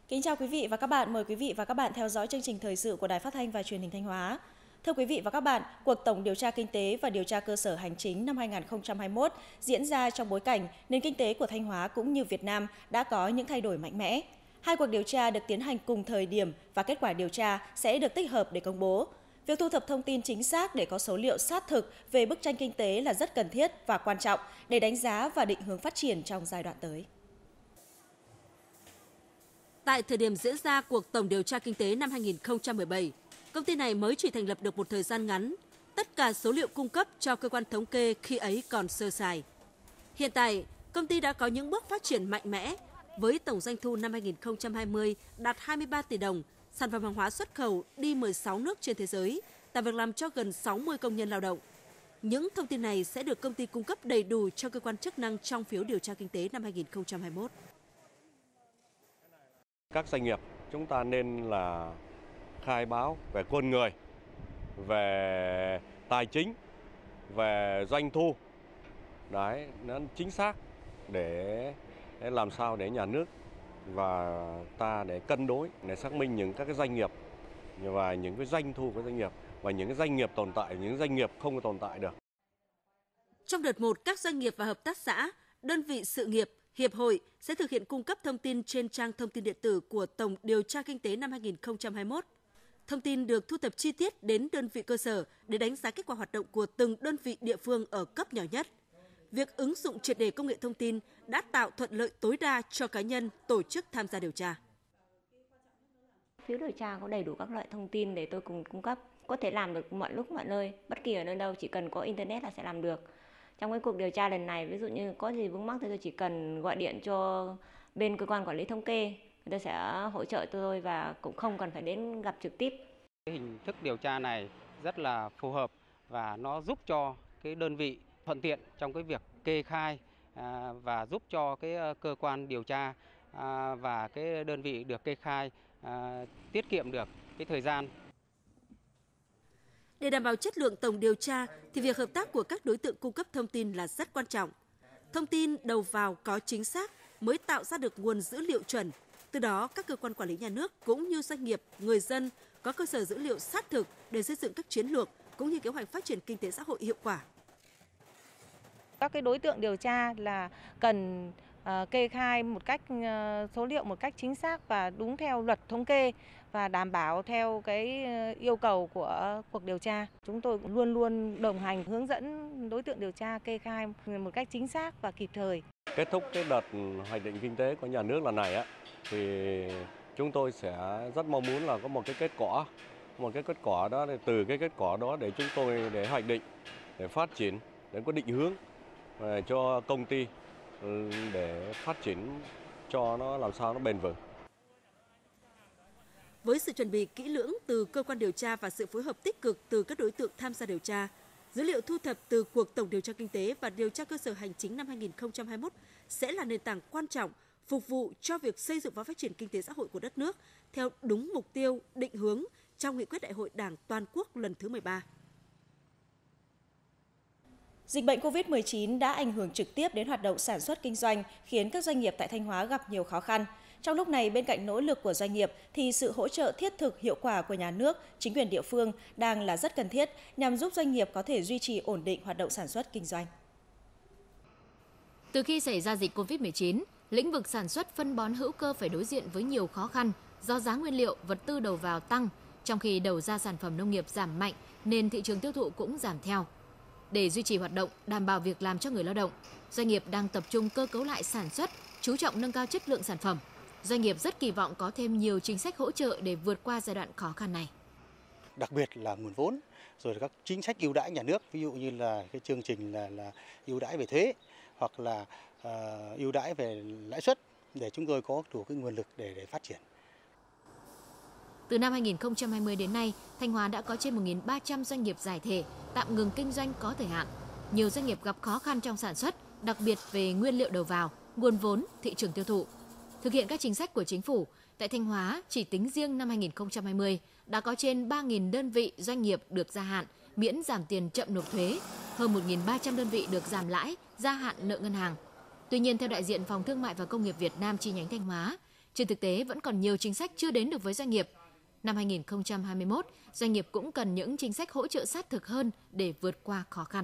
Kính chào quý vị và các bạn, mời quý vị và các bạn theo dõi chương trình thời sự của Đài Phát thanh và Truyền hình Thanh Hóa. Thưa quý vị và các bạn, cuộc tổng điều tra kinh tế và điều tra cơ sở hành chính năm 2021 diễn ra trong bối cảnh nền kinh tế của Thanh Hóa cũng như Việt Nam đã có những thay đổi mạnh mẽ. Hai cuộc điều tra được tiến hành cùng thời điểm và kết quả điều tra sẽ được tích hợp để công bố. Việc thu thập thông tin chính xác để có số liệu sát thực về bức tranh kinh tế là rất cần thiết và quan trọng để đánh giá và định hướng phát triển trong giai đoạn tới. Tại thời điểm diễn ra cuộc tổng điều tra kinh tế năm 2017, công ty này mới chỉ thành lập được một thời gian ngắn. Tất cả số liệu cung cấp cho cơ quan thống kê khi ấy còn sơ sài. Hiện tại, công ty đã có những bước phát triển mạnh mẽ, với tổng doanh thu năm 2020 đạt 23 tỷ đồng, sản phẩm hàng hóa xuất khẩu đi 16 nước trên thế giới, tạo việc làm cho gần 60 công nhân lao động. Những thông tin này sẽ được công ty cung cấp đầy đủ cho cơ quan chức năng trong phiếu điều tra kinh tế năm 2021. Các doanh nghiệp chúng ta nên là khai báo về con người, về tài chính, về doanh thu. Đấy, nó chính xác để làm sao để nhà nước và ta để cân đối, để xác minh những các cái doanh nghiệp và những cái doanh thu của doanh nghiệp và những cái doanh nghiệp tồn tại, những doanh nghiệp không tồn tại được. Trong đợt 1, các doanh nghiệp và hợp tác xã, đơn vị sự nghiệp, hiệp hội sẽ thực hiện cung cấp thông tin trên trang thông tin điện tử của Tổng điều tra kinh tế năm 2021. Thông tin được thu thập chi tiết đến đơn vị cơ sở để đánh giá kết quả hoạt động của từng đơn vị địa phương ở cấp nhỏ nhất. Việc ứng dụng triệt để công nghệ thông tin đã tạo thuận lợi tối đa cho cá nhân, tổ chức tham gia điều tra. Phiếu điều tra có đầy đủ các loại thông tin để tôi cùng cung cấp, có thể làm được mọi lúc mọi nơi, bất kỳ ở nơi đâu, chỉ cần có internet là sẽ làm được. Trong cái cuộc điều tra lần này, ví dụ như có gì vướng mắc thì tôi chỉ cần gọi điện cho bên cơ quan quản lý thống kê, người ta sẽ hỗ trợ tôi và cũng không cần phải đến gặp trực tiếp. Hình thức điều tra này rất là phù hợp và nó giúp cho cái đơn vị thuận tiện trong cái việc kê khai và giúp cho cái cơ quan điều tra và cái đơn vị được kê khai tiết kiệm được cái thời gian. Để đảm bảo chất lượng tổng điều tra thì việc hợp tác của các đối tượng cung cấp thông tin là rất quan trọng. Thông tin đầu vào có chính xác mới tạo ra được nguồn dữ liệu chuẩn. Từ đó, các cơ quan quản lý nhà nước cũng như doanh nghiệp, người dân có cơ sở dữ liệu sát thực để xây dựng các chiến lược cũng như kế hoạch phát triển kinh tế xã hội hiệu quả. Các cái đối tượng điều tra là cần kê khai một cách số liệu một cách chính xác và đúng theo luật thống kê và đảm bảo theo cái yêu cầu của cuộc điều tra. Chúng tôi cũng luôn luôn đồng hành hướng dẫn đối tượng điều tra kê khai một cách chính xác và kịp thời. Kết thúc cái đợt hoạch định kinh tế của nhà nước lần này thì chúng tôi sẽ rất mong muốn là có một cái kết quả đó, từ cái kết quả đó để chúng tôi để hoạch định, để phát triển, để có định hướng cho công ty để phát triển cho nó làm sao nó bền vững. Với sự chuẩn bị kỹ lưỡng từ cơ quan điều tra và sự phối hợp tích cực từ các đối tượng tham gia điều tra, dữ liệu thu thập từ cuộc tổng điều tra kinh tế và điều tra cơ sở hành chính năm 2021 sẽ là nền tảng quan trọng phục vụ cho việc xây dựng và phát triển kinh tế xã hội của đất nước theo đúng mục tiêu, định hướng trong nghị quyết Đại hội Đảng toàn quốc lần thứ 13. Dịch bệnh COVID-19 đã ảnh hưởng trực tiếp đến hoạt động sản xuất kinh doanh, khiến các doanh nghiệp tại Thanh Hóa gặp nhiều khó khăn. Trong lúc này, bên cạnh nỗ lực của doanh nghiệp thì sự hỗ trợ thiết thực hiệu quả của nhà nước, chính quyền địa phương đang là rất cần thiết nhằm giúp doanh nghiệp có thể duy trì ổn định hoạt động sản xuất kinh doanh. Từ khi xảy ra dịch COVID-19, lĩnh vực sản xuất phân bón hữu cơ phải đối diện với nhiều khó khăn do giá nguyên liệu, vật tư đầu vào tăng, trong khi đầu ra sản phẩm nông nghiệp giảm mạnh nên thị trường tiêu thụ cũng giảm theo. Để duy trì hoạt động, đảm bảo việc làm cho người lao động, doanh nghiệp đang tập trung cơ cấu lại sản xuất, chú trọng nâng cao chất lượng sản phẩm. Doanh nghiệp rất kỳ vọng có thêm nhiều chính sách hỗ trợ để vượt qua giai đoạn khó khăn này. Đặc biệt là nguồn vốn, rồi các chính sách ưu đãi nhà nước, ví dụ như là cái chương trình là ưu đãi về thuế hoặc là ưu đãi về lãi suất để chúng tôi có đủ cái nguồn lực để phát triển. Từ năm 2020 đến nay, Thanh Hóa đã có trên 1.300 doanh nghiệp giải thể, tạm ngừng kinh doanh có thời hạn. Nhiều doanh nghiệp gặp khó khăn trong sản xuất, đặc biệt về nguyên liệu đầu vào, nguồn vốn, thị trường tiêu thụ. Thực hiện các chính sách của chính phủ, tại Thanh Hóa chỉ tính riêng năm 2020 đã có trên 3.000 đơn vị doanh nghiệp được gia hạn, miễn giảm tiền chậm nộp thuế, hơn 1.300 đơn vị được giảm lãi, gia hạn nợ ngân hàng. Tuy nhiên, theo đại diện Phòng Thương mại và Công nghiệp Việt Nam chi nhánh Thanh Hóa, Trên thực tế, vẫn còn nhiều chính sách chưa đến được với doanh nghiệp. Năm 2021, doanh nghiệp cũng cần những chính sách hỗ trợ sát thực hơn để vượt qua khó khăn.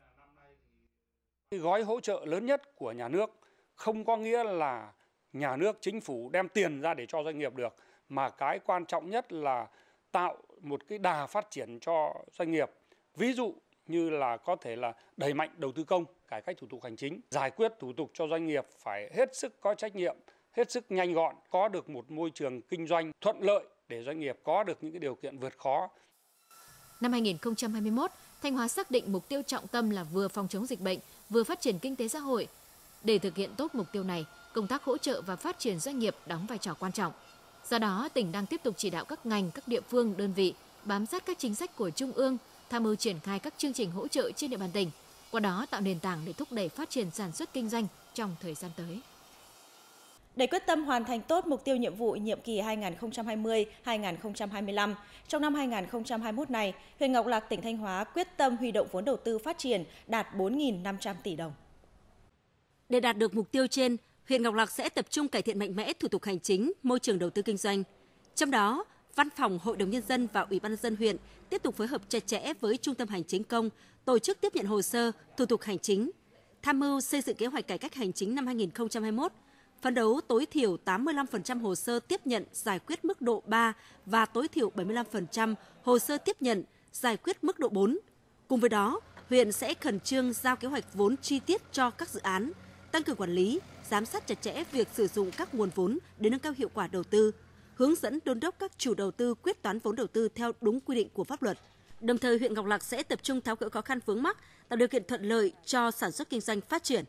Gói hỗ trợ lớn nhất của nhà nước không có nghĩa là nhà nước, chính phủ đem tiền ra để cho doanh nghiệp được, mà cái quan trọng nhất là tạo một cái đà phát triển cho doanh nghiệp. Ví dụ như là có thể là đẩy mạnh đầu tư công, cải cách thủ tục hành chính, giải quyết thủ tục cho doanh nghiệp phải hết sức có trách nhiệm, hết sức nhanh gọn, có được một môi trường kinh doanh thuận lợi để doanh nghiệp có được những cái điều kiện vượt khó. Năm 2021, Thanh Hóa xác định mục tiêu trọng tâm là vừa phòng chống dịch bệnh, vừa phát triển kinh tế xã hội. Để thực hiện tốt mục tiêu này, công tác hỗ trợ và phát triển doanh nghiệp đóng vai trò quan trọng. Do đó, tỉnh đang tiếp tục chỉ đạo các ngành, các địa phương, đơn vị bám sát các chính sách của Trung ương, tham mưu triển khai các chương trình hỗ trợ trên địa bàn tỉnh, qua đó tạo nền tảng để thúc đẩy phát triển sản xuất kinh doanh trong thời gian tới. Để quyết tâm hoàn thành tốt mục tiêu nhiệm vụ nhiệm kỳ 2020-2025, trong năm 2021 này, huyện Ngọc Lặc, tỉnh Thanh Hóa quyết tâm huy động vốn đầu tư phát triển đạt 4.500 tỷ đồng. Để đạt được mục tiêu trên, huyện Ngọc Lặc sẽ tập trung cải thiện mạnh mẽ thủ tục hành chính, môi trường đầu tư kinh doanh. Trong đó, Văn phòng Hội đồng Nhân dân và Ủy ban nhân dân huyện tiếp tục phối hợp chặt chẽ với Trung tâm Hành chính công, tổ chức tiếp nhận hồ sơ, thủ tục hành chính, tham mưu xây dựng kế hoạch cải cách hành chính năm 2021, phấn đấu tối thiểu 85% hồ sơ tiếp nhận giải quyết mức độ 3 và tối thiểu 75% hồ sơ tiếp nhận giải quyết mức độ 4. Cùng với đó, huyện sẽ khẩn trương giao kế hoạch vốn chi tiết cho các dự án, tăng cường quản lý, giám sát chặt chẽ việc sử dụng các nguồn vốn để nâng cao hiệu quả đầu tư, hướng dẫn đôn đốc các chủ đầu tư quyết toán vốn đầu tư theo đúng quy định của pháp luật. Đồng thời, huyện Ngọc Lặc sẽ tập trung tháo gỡ khó khăn vướng mắc, tạo điều kiện thuận lợi cho sản xuất kinh doanh phát triển.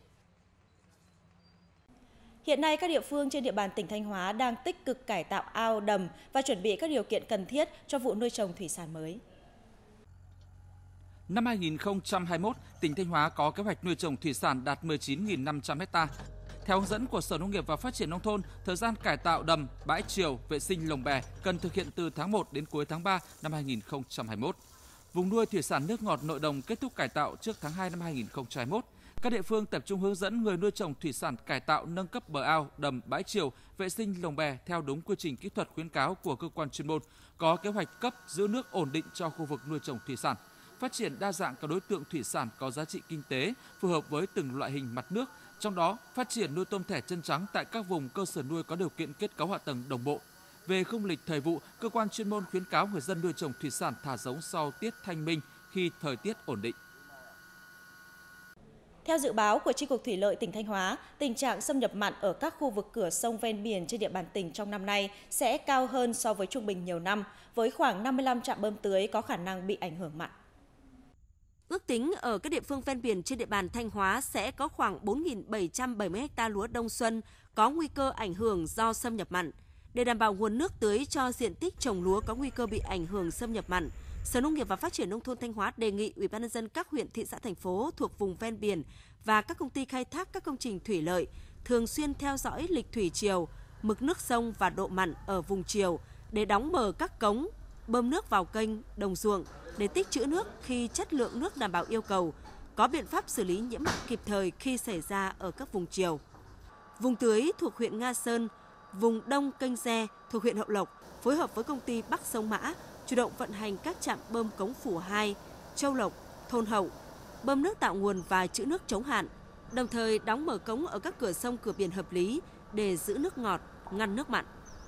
Hiện nay, các địa phương trên địa bàn tỉnh Thanh Hóa đang tích cực cải tạo ao, đầm và chuẩn bị các điều kiện cần thiết cho vụ nuôi trồng thủy sản mới. Năm 2021, tỉnh Thanh Hóa có kế hoạch nuôi trồng thủy sản đạt 19.500 ha. Theo hướng dẫn của Sở Nông nghiệp và Phát triển Nông thôn, thời gian cải tạo đầm, bãi triều, vệ sinh lồng bè cần thực hiện từ tháng 1 đến cuối tháng 3 năm 2021. Vùng nuôi thủy sản nước ngọt nội đồng kết thúc cải tạo trước tháng 2 năm 2021. Các địa phương tập trung hướng dẫn người nuôi trồng thủy sản cải tạo nâng cấp bờ ao, đầm, bãi triều, vệ sinh lồng bè theo đúng quy trình kỹ thuật khuyến cáo của cơ quan chuyên môn, có kế hoạch cấp giữ nước ổn định cho khu vực nuôi trồng thủy sản, phát triển đa dạng các đối tượng thủy sản có giá trị kinh tế phù hợp với từng loại hình mặt nước, trong đó phát triển nuôi tôm thẻ chân trắng tại các vùng cơ sở nuôi có điều kiện kết cấu hạ tầng đồng bộ. Về khung lịch thời vụ, cơ quan chuyên môn khuyến cáo người dân nuôi trồng thủy sản thả giống sau tiết thanh minh khi thời tiết ổn định. Theo dự báo của Chi cục Thủy lợi tỉnh Thanh Hóa, tình trạng xâm nhập mặn ở các khu vực cửa sông ven biển trên địa bàn tỉnh trong năm nay sẽ cao hơn so với trung bình nhiều năm, với khoảng 55 trạm bơm tưới có khả năng bị ảnh hưởng mặn. Ước tính ở các địa phương ven biển trên địa bàn Thanh Hóa sẽ có khoảng 4.770 ha lúa đông xuân có nguy cơ ảnh hưởng do xâm nhập mặn. Để đảm bảo nguồn nước tưới cho diện tích trồng lúa có nguy cơ bị ảnh hưởng xâm nhập mặn, Sở Nông nghiệp và Phát triển Nông thôn Thanh Hóa đề nghị Ủy ban nhân dân các huyện, thị xã, thành phố thuộc vùng ven biển và các công ty khai thác các công trình thủy lợi thường xuyên theo dõi lịch thủy triều, mực nước sông và độ mặn ở vùng triều để đóng bờ các cống, bơm nước vào kênh, đồng ruộng để tích trữ nước khi chất lượng nước đảm bảo yêu cầu, có biện pháp xử lý nhiễm mặn kịp thời khi xảy ra ở các vùng triều. Vùng tưới thuộc huyện Nga Sơn, vùng đông kênh Re thuộc huyện Hậu Lộc phối hợp với công ty Bắc Sông Mã chủ động vận hành các trạm bơm cống Phủ 2, Châu Lộc, Thôn Hậu, bơm nước tạo nguồn và trữ nước chống hạn, đồng thời đóng mở cống ở các cửa sông cửa biển hợp lý để giữ nước ngọt, ngăn nước mặn.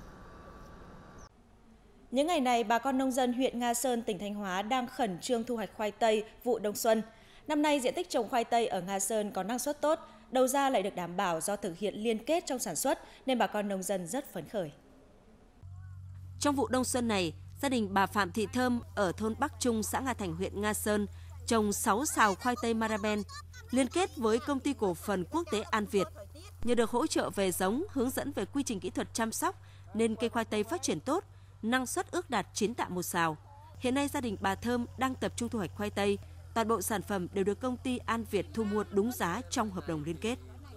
Những ngày này, bà con nông dân huyện Nga Sơn, tỉnh Thanh Hóa đang khẩn trương thu hoạch khoai tây vụ đông xuân. Năm nay, diện tích trồng khoai tây ở Nga Sơn có năng suất tốt, đầu ra lại được đảm bảo do thực hiện liên kết trong sản xuất nên bà con nông dân rất phấn khởi. Trong vụ đông xuân này, gia đình bà Phạm Thị Thơm ở thôn Bắc Trung, xã Nga Thành, huyện Nga Sơn trồng 6 sào khoai tây Maraben, liên kết với công ty cổ phần quốc tế An Việt. Nhờ được hỗ trợ về giống, hướng dẫn về quy trình kỹ thuật chăm sóc nên cây khoai tây phát triển tốt, năng suất ước đạt 9 tạ một sào. Hiện nay gia đình bà Thơm đang tập trung thu hoạch khoai tây, toàn bộ sản phẩm đều được công ty An Việt thu mua đúng giá trong hợp đồng liên kết.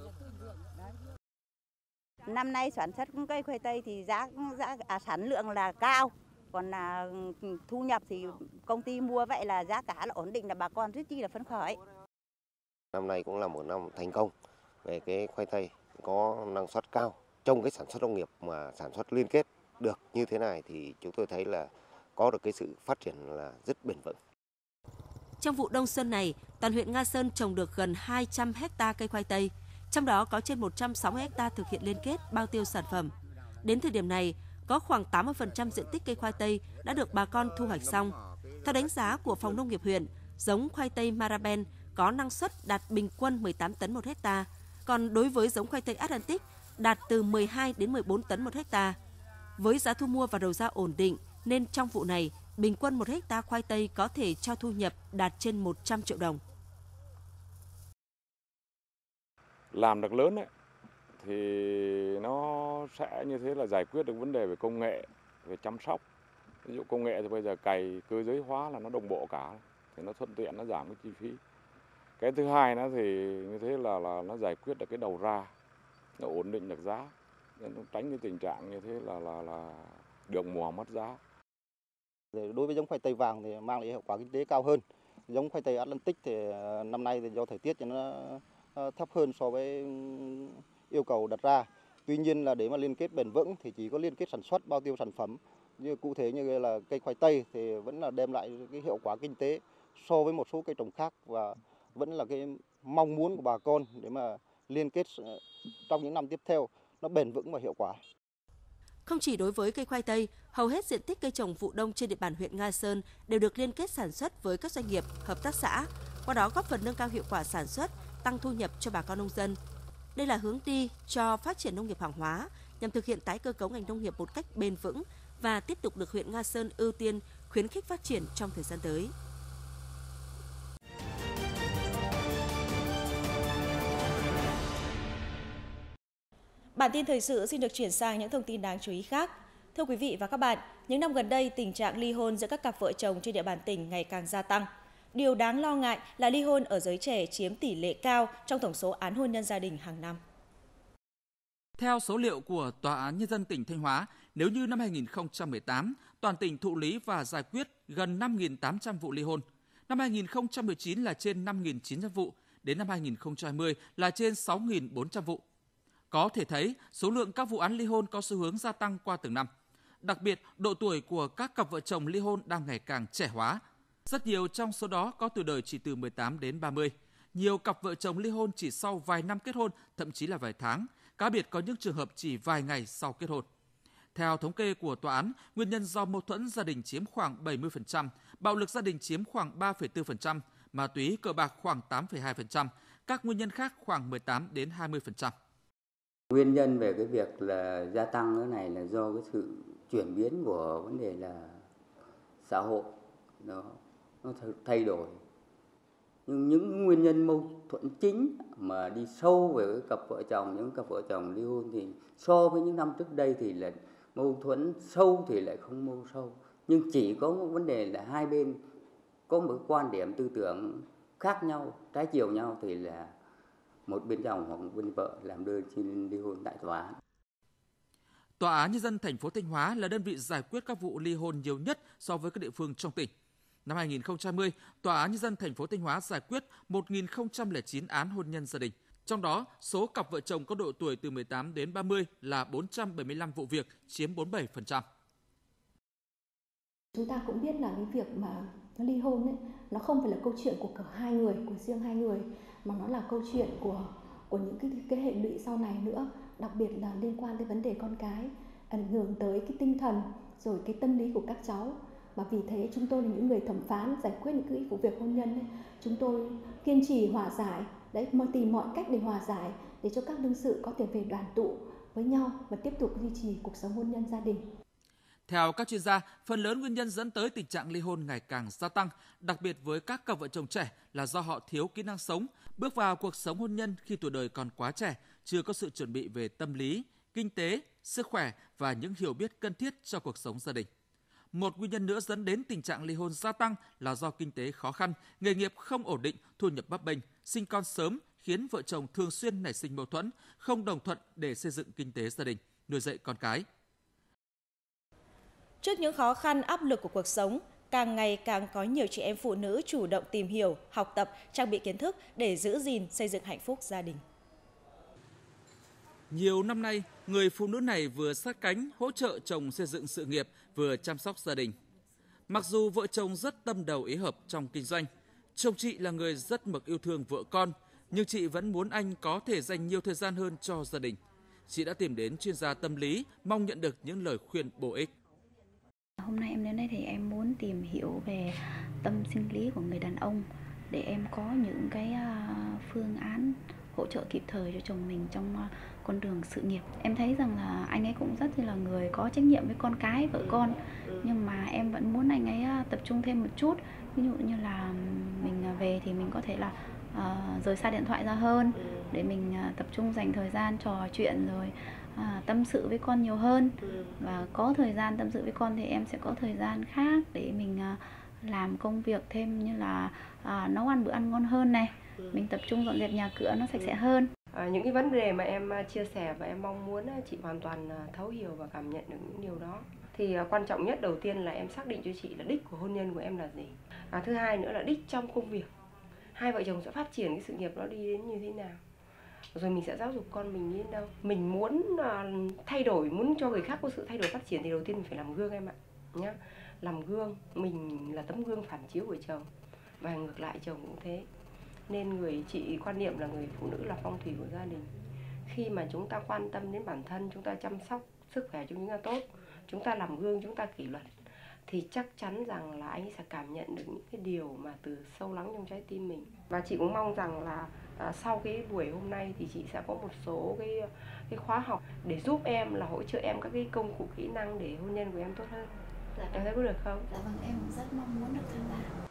Năm nay sản xuất cây khoai tây thì sản lượng là cao, còn là thu nhập thì công ty mua vậy là giá cả là ổn định, là bà con rất chi là phấn khởi. Năm nay cũng là một năm thành công về cái khoai tây, có năng suất cao Trong cái sản xuất nông nghiệp mà sản xuất liên kết được như thế này thì chúng tôi thấy là có được cái sự phát triển là rất bền vững. Trong vụ đông xuân này, toàn huyện Nga Sơn trồng được gần 200 ha cây khoai tây, trong đó có trên 160 ha thực hiện liên kết bao tiêu sản phẩm. Đến thời điểm này, có khoảng 80% diện tích cây khoai tây đã được bà con thu hoạch xong. Theo đánh giá của Phòng Nông nghiệp huyện, giống khoai tây Maraben có năng suất đạt bình quân 18 tấn một ha, còn đối với giống khoai tây Atlantic đạt từ 12 đến 14 tấn một ha. Với giá thu mua và đầu ra ổn định nên trong vụ này, bình quân 1 ha khoai tây có thể cho thu nhập đạt trên 100 triệu đồng. Làm được lớn ấy, thì nó sẽ như thế là giải quyết được vấn đề về công nghệ, về chăm sóc. Ví dụ công nghệ thì bây giờ cày cơ giới hóa là nó đồng bộ cả, thì nó thuận tiện, nó giảm cái chi phí. Cái thứ hai nó thì như thế là nó giải quyết được cái đầu ra, nó ổn định được giá, nên nó tránh cái tình trạng như thế là được mùa mất giá. Đối với giống khoai tây vàng thì mang lại hiệu quả kinh tế cao hơn. Giống khoai tây Atlantic thì năm nay thì do thời tiết thì nó thấp hơn so với yêu cầu đặt ra. Tuy nhiên là để mà liên kết bền vững thì chỉ có liên kết sản xuất bao tiêu sản phẩm. Như cụ thể như là cây khoai tây thì vẫn là đem lại cái hiệu quả kinh tế so với một số cây trồng khác, và vẫn là cái mong muốn của bà con để mà liên kết trong những năm tiếp theo nó bền vững và hiệu quả. Không chỉ đối với cây khoai tây, hầu hết diện tích cây trồng vụ đông trên địa bàn huyện Nga Sơn đều được liên kết sản xuất với các doanh nghiệp, hợp tác xã, qua đó góp phần nâng cao hiệu quả sản xuất, tăng thu nhập cho bà con nông dân. Đây là hướng đi cho phát triển nông nghiệp hàng hóa nhằm thực hiện tái cơ cấu ngành nông nghiệp một cách bền vững và tiếp tục được huyện Nga Sơn ưu tiên khuyến khích phát triển trong thời gian tới. Bản tin thời sự xin được chuyển sang những thông tin đáng chú ý khác. Thưa quý vị và các bạn, những năm gần đây, tình trạng ly hôn giữa các cặp vợ chồng trên địa bàn tỉnh ngày càng gia tăng. Điều đáng lo ngại là ly hôn ở giới trẻ chiếm tỷ lệ cao trong tổng số án hôn nhân gia đình hàng năm. Theo số liệu của Tòa án Nhân dân tỉnh Thanh Hóa, nếu như năm 2018, toàn tỉnh thụ lý và giải quyết gần 5.800 vụ ly hôn, năm 2019 là trên 5.900 vụ, đến năm 2020 là trên 6.400 vụ. Có thể thấy, số lượng các vụ án ly hôn có xu hướng gia tăng qua từng năm. Đặc biệt, độ tuổi của các cặp vợ chồng ly hôn đang ngày càng trẻ hóa. Rất nhiều trong số đó có tuổi đời chỉ từ 18 đến 30. Nhiều cặp vợ chồng ly hôn chỉ sau vài năm kết hôn, thậm chí là vài tháng. Cá biệt có những trường hợp chỉ vài ngày sau kết hôn. Theo thống kê của tòa án, nguyên nhân do mâu thuẫn gia đình chiếm khoảng 70%, bạo lực gia đình chiếm khoảng 3,4%, ma túy cờ bạc khoảng 8,2%, các nguyên nhân khác khoảng 18 đến 20%. Nguyên nhân về cái việc là gia tăng cái này là do cái sự chuyển biến của vấn đề là xã hội nó thay đổi. Nhưng những nguyên nhân mâu thuẫn chính mà đi sâu về cái cặp vợ chồng, những cặp vợ chồng ly hôn thì so với những năm trước đây thì là mâu thuẫn sâu thì lại không mâu sâu. Nhưng chỉ có một vấn đề là hai bên có một quan điểm tư tưởng khác nhau, trái chiều nhau thì là một bên chồng hoặc một bên vợ làm đơn xin ly hôn tại tòa án. Tòa án Nhân dân thành phố Thanh Hóa là đơn vị giải quyết các vụ ly hôn nhiều nhất so với các địa phương trong tỉnh. Năm 2020, Tòa án Nhân dân thành phố Thanh Hóa giải quyết 1.009 án hôn nhân gia đình. Trong đó, số cặp vợ chồng có độ tuổi từ 18 đến 30 là 475 vụ việc, chiếm 47%. Chúng ta cũng biết là cái việc mà nó ly hôn ấy, nó không phải là câu chuyện của cả hai người, của riêng hai người, mà nó là câu chuyện của những cái hệ lụy sau này nữa, đặc biệt là liên quan đến vấn đề con cái, ảnh hưởng tới cái tinh thần rồi cái tâm lý của các cháu. Và vì thế chúng tôi là những người thẩm phán giải quyết những cái vụ việc hôn nhân ấy, chúng tôi kiên trì hòa giải, tìm mọi cách để hòa giải để cho các đương sự có thể về đoàn tụ với nhau và tiếp tục duy trì cuộc sống hôn nhân gia đình. Theo các chuyên gia, phần lớn nguyên nhân dẫn tới tình trạng ly hôn ngày càng gia tăng, đặc biệt với các cặp vợ chồng trẻ là do họ thiếu kỹ năng sống, bước vào cuộc sống hôn nhân khi tuổi đời còn quá trẻ, chưa có sự chuẩn bị về tâm lý, kinh tế, sức khỏe và những hiểu biết cần thiết cho cuộc sống gia đình. Một nguyên nhân nữa dẫn đến tình trạng ly hôn gia tăng là do kinh tế khó khăn, nghề nghiệp không ổn định, thu nhập bấp bênh, sinh con sớm khiến vợ chồng thường xuyên nảy sinh mâu thuẫn, không đồng thuận để xây dựng kinh tế gia đình, nuôi dạy con cái. Trước những khó khăn áp lực của cuộc sống, càng ngày càng có nhiều chị em phụ nữ chủ động tìm hiểu, học tập, trang bị kiến thức để giữ gìn, xây dựng hạnh phúc gia đình. Nhiều năm nay, người phụ nữ này vừa sát cánh hỗ trợ chồng xây dựng sự nghiệp, vừa chăm sóc gia đình. Mặc dù vợ chồng rất tâm đầu ý hợp trong kinh doanh, chồng chị là người rất mực yêu thương vợ con, nhưng chị vẫn muốn anh có thể dành nhiều thời gian hơn cho gia đình. Chị đã tìm đến chuyên gia tâm lý, mong nhận được những lời khuyên bổ ích. Hôm nay em đến đây thì em muốn tìm hiểu về tâm sinh lý của người đàn ông để em có những cái phương án hỗ trợ kịp thời cho chồng mình trong con đường sự nghiệp. Em thấy rằng là anh ấy cũng rất là người có trách nhiệm với con cái, vợ con, nhưng mà em vẫn muốn anh ấy tập trung thêm một chút. Ví dụ như là mình về thì mình có thể là rời xa điện thoại ra hơn để mình tập trung dành thời gian trò chuyện rồi tâm sự với con nhiều hơn, và có thời gian tâm sự với con thì em sẽ có thời gian khác để mình làm công việc thêm, như là nấu ăn bữa ăn ngon hơn này, mình tập trung dọn dẹp nhà cửa nó sạch sẽ hơn. Những cái vấn đề mà em chia sẻ và em mong muốn chị hoàn toàn thấu hiểu và cảm nhận được những điều đó. Thì quan trọng nhất đầu tiên là em xác định cho chị là đích của hôn nhân của em là gì. Thứ hai nữa là đích trong công việc. Hai vợ chồng sẽ phát triển cái sự nghiệp nó đi đến như thế nào. Rồi mình sẽ giáo dục con mình đến đâu. Mình muốn thay đổi, muốn cho người khác có sự thay đổi phát triển thì đầu tiên mình phải làm gương em ạ. Nhá. Làm gương, mình là tấm gương phản chiếu của chồng. Và ngược lại chồng cũng thế. Nên chị quan niệm là người phụ nữ là phong thủy của gia đình. Khi mà chúng ta quan tâm đến bản thân, chúng ta chăm sóc sức khỏe cho chúng ta tốt, chúng ta làm gương, chúng ta kỷ luật, thì chắc chắn rằng là anh sẽ cảm nhận được những cái điều mà từ sâu lắng trong trái tim mình. Và chị cũng mong rằng là sau cái buổi hôm nay thì chị sẽ có một số cái khóa học để giúp em, là hỗ trợ em các cái công cụ kỹ năng để hôn nhân của em tốt hơn. Em thấy có được không? Dạ vâng, em rất mong muốn được tham gia.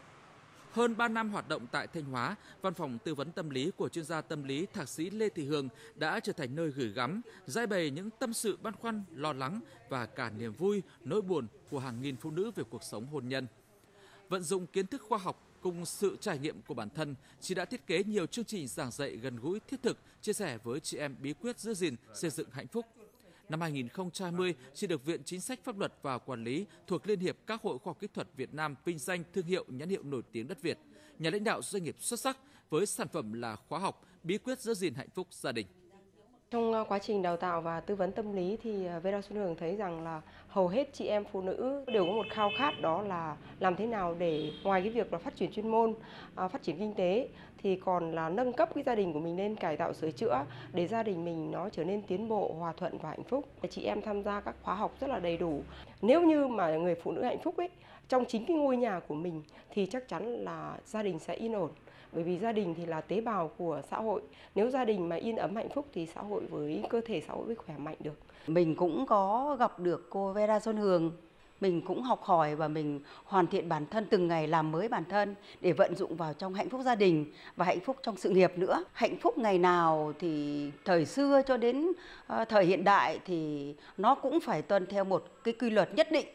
Hơn 3 năm hoạt động tại Thanh Hóa, Văn phòng tư vấn tâm lý của chuyên gia tâm lý Thạc sĩ Lê Thị Hương đã trở thành nơi gửi gắm, giải bày những tâm sự băn khoăn, lo lắng và cả niềm vui, nỗi buồn của hàng nghìn phụ nữ về cuộc sống hôn nhân. Vận dụng kiến thức khoa học cùng sự trải nghiệm của bản thân, chị đã thiết kế nhiều chương trình giảng dạy gần gũi, thiết thực, chia sẻ với chị em bí quyết giữ gìn, xây dựng hạnh phúc. Năm 2020, chị được Viện Chính sách Pháp luật và Quản lý thuộc Liên hiệp các hội khoa học kỹ thuật Việt Nam vinh danh thương hiệu nhãn hiệu nổi tiếng đất Việt, nhà lãnh đạo doanh nghiệp xuất sắc với sản phẩm là khóa học bí quyết giữ gìn hạnh phúc gia đình. Trong quá trình đào tạo và tư vấn tâm lý thì Vera Xuân Hường thấy rằng là hầu hết chị em phụ nữ đều có một khao khát, đó là làm thế nào để ngoài cái việc là phát triển chuyên môn, phát triển kinh tế thì còn là nâng cấp cái gia đình của mình lên, cải tạo sửa chữa để gia đình mình nó trở nên tiến bộ, hòa thuận và hạnh phúc. Chị em tham gia các khóa học rất là đầy đủ. Nếu như mà người phụ nữ hạnh phúc ấy, trong chính cái ngôi nhà của mình thì chắc chắn là gia đình sẽ yên ổn. Bởi vì gia đình thì là tế bào của xã hội. Nếu gia đình mà yên ấm hạnh phúc thì xã hội với cơ thể xã hội mới khỏe mạnh được. Mình cũng có gặp được cô Vera Xuân Hường. Mình cũng học hỏi và mình hoàn thiện bản thân, từng ngày làm mới bản thân để vận dụng vào trong hạnh phúc gia đình và hạnh phúc trong sự nghiệp nữa. Hạnh phúc ngày nào thì thời xưa cho đến thời hiện đại thì nó cũng phải tuân theo một cái quy luật nhất định,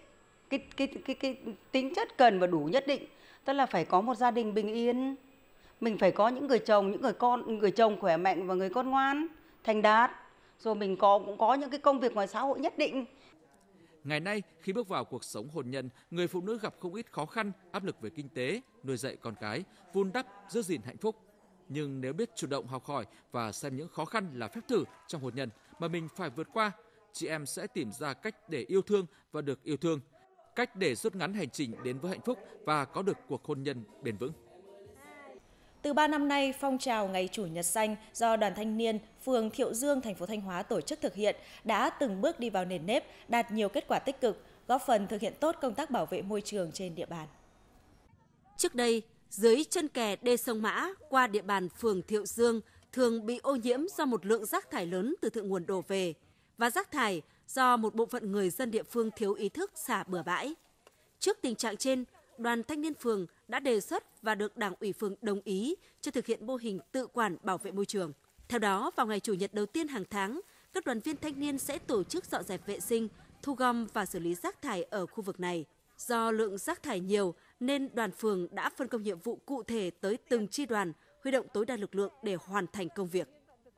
cái tính chất cần và đủ nhất định. Tức là phải có một gia đình bình yên. Mình phải có những người chồng, người chồng khỏe mạnh và người con ngoan, thành đạt. Rồi mình cũng có những cái công việc ngoài xã hội nhất định. Ngày nay, khi bước vào cuộc sống hôn nhân, người phụ nữ gặp không ít khó khăn, áp lực về kinh tế, nuôi dạy con cái, vun đắp, giữ gìn hạnh phúc. Nhưng nếu biết chủ động học hỏi và xem những khó khăn là phép thử trong hôn nhân mà mình phải vượt qua, chị em sẽ tìm ra cách để yêu thương và được yêu thương, cách để rút ngắn hành trình đến với hạnh phúc và có được cuộc hôn nhân bền vững. Từ 3 năm nay, phong trào Ngày Chủ nhật xanh do Đoàn Thanh niên phường Thiệu Dương, thành phố Thanh Hóa tổ chức thực hiện đã từng bước đi vào nền nếp, đạt nhiều kết quả tích cực, góp phần thực hiện tốt công tác bảo vệ môi trường trên địa bàn. Trước đây, dưới chân kè đê sông Mã qua địa bàn phường Thiệu Dương thường bị ô nhiễm do một lượng rác thải lớn từ thượng nguồn đổ về và rác thải do một bộ phận người dân địa phương thiếu ý thức xả bừa bãi. Trước tình trạng trên, Đoàn Thanh niên phường đã đề xuất và được Đảng ủy phường đồng ý cho thực hiện mô hình tự quản bảo vệ môi trường. Theo đó, vào ngày Chủ nhật đầu tiên hàng tháng, các đoàn viên thanh niên sẽ tổ chức dọn dẹp vệ sinh, thu gom và xử lý rác thải ở khu vực này. Do lượng rác thải nhiều nên đoàn phường đã phân công nhiệm vụ cụ thể tới từng chi đoàn, huy động tối đa lực lượng để hoàn thành công việc.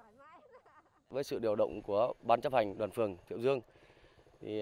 Với sự điều động của Ban chấp hành đoàn phường Thiệu Dương, thì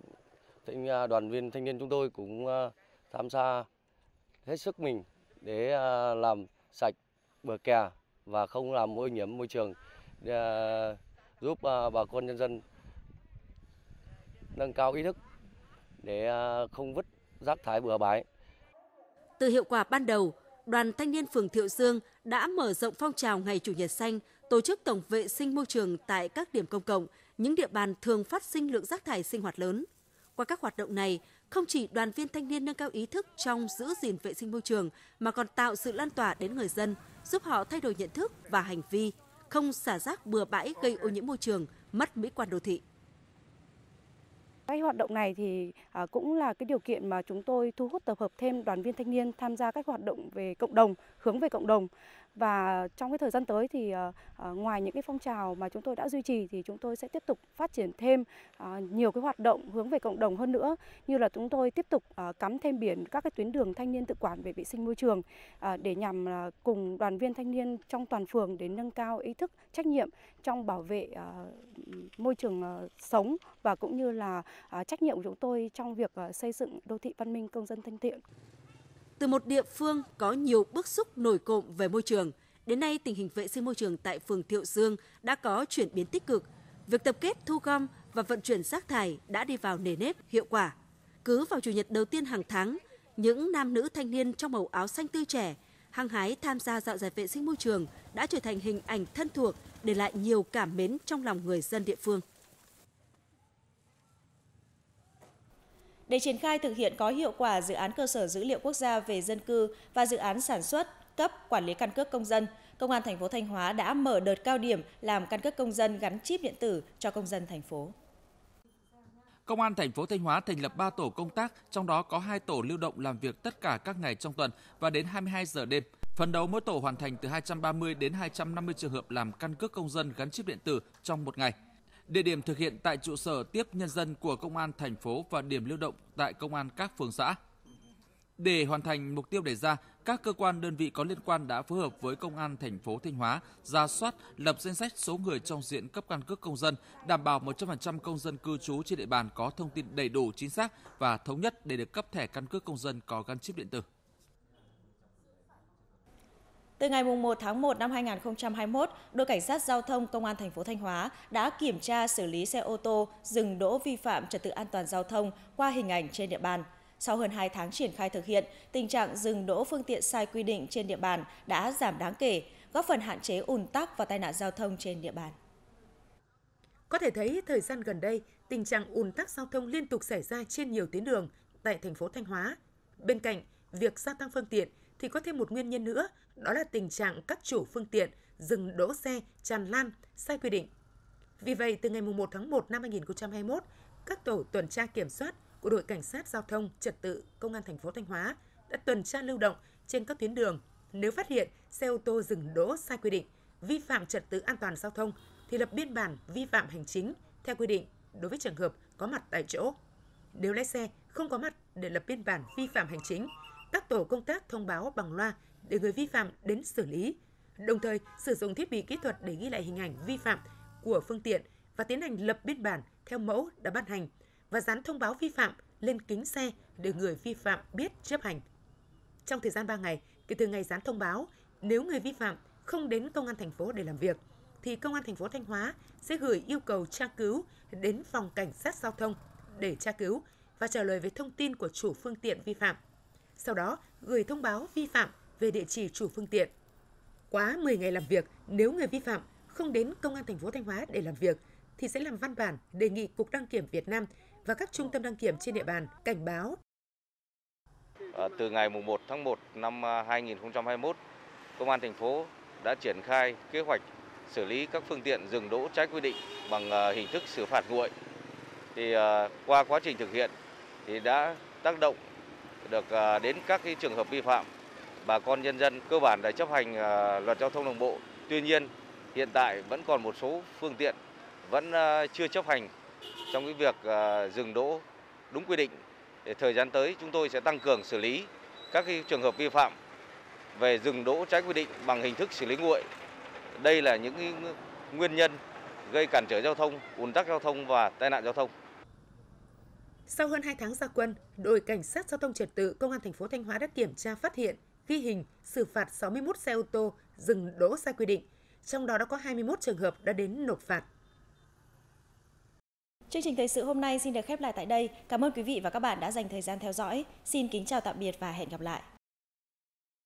đoàn viên thanh niên chúng tôi cũng tham gia hết sức mình để làm sạch bờ kè và không làm ô nhiễm môi trường, giúp bà con nhân dân nâng cao ý thức để không vứt rác thải bừa bãi. Từ hiệu quả ban đầu, Đoàn Thanh niên phường Thiệu Dương đã mở rộng phong trào Ngày Chủ nhật xanh, tổ chức tổng vệ sinh môi trường tại các điểm công cộng, những địa bàn thường phát sinh lượng rác thải sinh hoạt lớn. Qua các hoạt động này, không chỉ đoàn viên thanh niên nâng cao ý thức trong giữ gìn vệ sinh môi trường mà còn tạo sự lan tỏa đến người dân, giúp họ thay đổi nhận thức và hành vi, không xả rác bừa bãi gây ô nhiễm môi trường, mất mỹ quan đô thị. Cái hoạt động này thì cũng là cái điều kiện mà chúng tôi thu hút tập hợp thêm đoàn viên thanh niên tham gia các hoạt động về cộng đồng, hướng về cộng đồng. Và trong cái thời gian tới thì ngoài những cái phong trào mà chúng tôi đã duy trì thì chúng tôi sẽ tiếp tục phát triển thêm nhiều cái hoạt động hướng về cộng đồng hơn nữa, như là chúng tôi tiếp tục cắm thêm biển các cái tuyến đường thanh niên tự quản về vệ sinh môi trường để nhằm cùng đoàn viên thanh niên trong toàn phường để nâng cao ý thức trách nhiệm trong bảo vệ môi trường sống và cũng như là trách nhiệm của chúng tôi trong việc xây dựng đô thị văn minh, công dân thân thiện. Từ một địa phương có nhiều bức xúc nổi cộm về môi trường, đến nay tình hình vệ sinh môi trường tại phường Thiệu Dương đã có chuyển biến tích cực. Việc tập kết, thu gom và vận chuyển rác thải đã đi vào nề nếp, hiệu quả. Cứ vào Chủ nhật đầu tiên hàng tháng, những nam nữ thanh niên trong màu áo xanh tươi trẻ, hăng hái tham gia dọn dẹp vệ sinh môi trường đã trở thành hình ảnh thân thuộc, để lại nhiều cảm mến trong lòng người dân địa phương. Để triển khai thực hiện có hiệu quả dự án cơ sở dữ liệu quốc gia về dân cư và dự án sản xuất, cấp, quản lý căn cước công dân, Công an thành phố Thanh Hóa đã mở đợt cao điểm làm căn cước công dân gắn chip điện tử cho công dân thành phố. Công an thành phố Thanh Hóa thành lập 3 tổ công tác, trong đó có 2 tổ lưu động làm việc tất cả các ngày trong tuần và đến 22 giờ đêm. Phấn đấu mỗi tổ hoàn thành từ 230 đến 250 trường hợp làm căn cước công dân gắn chip điện tử trong một ngày. Địa điểm thực hiện tại trụ sở tiếp nhân dân của Công an thành phố và điểm lưu động tại Công an các phường xã. Để hoàn thành mục tiêu đề ra, các cơ quan đơn vị có liên quan đã phối hợp với Công an thành phố Thanh Hóa rà soát, lập danh sách số người trong diện cấp căn cước công dân, đảm bảo 100% công dân cư trú trên địa bàn có thông tin đầy đủ, chính xác và thống nhất để được cấp thẻ căn cước công dân có gắn chip điện tử. Từ ngày 1 tháng 1 năm 2021, đội cảnh sát giao thông Công an thành phố Thanh Hóa đã kiểm tra xử lý xe ô tô dừng đỗ vi phạm trật tự an toàn giao thông qua hình ảnh trên địa bàn. Sau hơn 2 tháng triển khai thực hiện, tình trạng dừng đỗ phương tiện sai quy định trên địa bàn đã giảm đáng kể, góp phần hạn chế ùn tắc và tai nạn giao thông trên địa bàn. Có thể thấy thời gian gần đây, tình trạng ùn tắc giao thông liên tục xảy ra trên nhiều tuyến đường tại thành phố Thanh Hóa. Bên cạnh việc gia tăng phương tiện thì có thêm một nguyên nhân nữa, đó là tình trạng các chủ phương tiện dừng đỗ xe tràn lan sai quy định. Vì vậy, từ ngày 1 tháng 1 năm 2021, các tổ tuần tra kiểm soát của đội cảnh sát giao thông trật tự Công an thành phố Thanh Hóa đã tuần tra lưu động trên các tuyến đường. Nếu phát hiện xe ô tô dừng đỗ sai quy định, vi phạm trật tự an toàn giao thông thì lập biên bản vi phạm hành chính theo quy định đối với trường hợp có mặt tại chỗ. Nếu lái xe không có mặt để lập biên bản vi phạm hành chính, các tổ công tác thông báo bằng loa để người vi phạm đến xử lý, đồng thời sử dụng thiết bị kỹ thuật để ghi lại hình ảnh vi phạm của phương tiện và tiến hành lập biên bản theo mẫu đã ban hành và dán thông báo vi phạm lên kính xe để người vi phạm biết chấp hành. Trong thời gian 3 ngày kể từ ngày dán thông báo, nếu người vi phạm không đến Công an thành phố để làm việc, thì Công an thành phố Thanh Hóa sẽ gửi yêu cầu tra cứu đến phòng cảnh sát giao thông để tra cứu và trả lời về thông tin của chủ phương tiện vi phạm. Sau đó, gửi thông báo vi phạm về địa chỉ chủ phương tiện. Quá 10 ngày làm việc, nếu người vi phạm không đến Công an thành phố Thanh Hóa để làm việc, thì sẽ làm văn bản đề nghị Cục Đăng kiểm Việt Nam và các trung tâm đăng kiểm trên địa bàn cảnh báo. Từ ngày 1 tháng 1 năm 2021, Công an thành phố đã triển khai kế hoạch xử lý các phương tiện dừng đỗ trái quy định bằng hình thức xử phạt nguội. Thì qua quá trình thực hiện thì đã tác động được đến các cái trường hợp vi phạm. Bà con nhân dân cơ bản đã chấp hành luật giao thông đường bộ. Tuy nhiên, hiện tại vẫn còn một số phương tiện vẫn chưa chấp hành trong cái việc dừng đỗ đúng quy định. Để thời gian tới chúng tôi sẽ tăng cường xử lý các cái trường hợp vi phạm về dừng đỗ trái quy định bằng hình thức xử lý nguội. Đây là những cái nguyên nhân gây cản trở giao thông, ùn tắc giao thông và tai nạn giao thông. Sau hơn 2 tháng ra quân, đội cảnh sát giao thông trật tự Công an thành phố Thanh Hóa đã kiểm tra phát hiện, ghi hình, xử phạt 61 xe ô tô dừng đỗ sai quy định. Trong đó đã có 21 trường hợp đã đến nộp phạt. Chương trình thời sự hôm nay xin được khép lại tại đây. Cảm ơn quý vị và các bạn đã dành thời gian theo dõi. Xin kính chào tạm biệt và hẹn gặp lại.